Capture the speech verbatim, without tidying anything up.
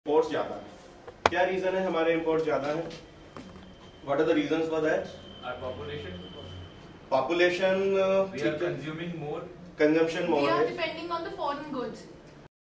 Imports ज्यादा है। क्या रीजन है हमारे इंपोर्ट ज्यादा है? What are the reasons for that? Our population. Population, We are consuming more. Consumption We more are है, depending on the foreign goods.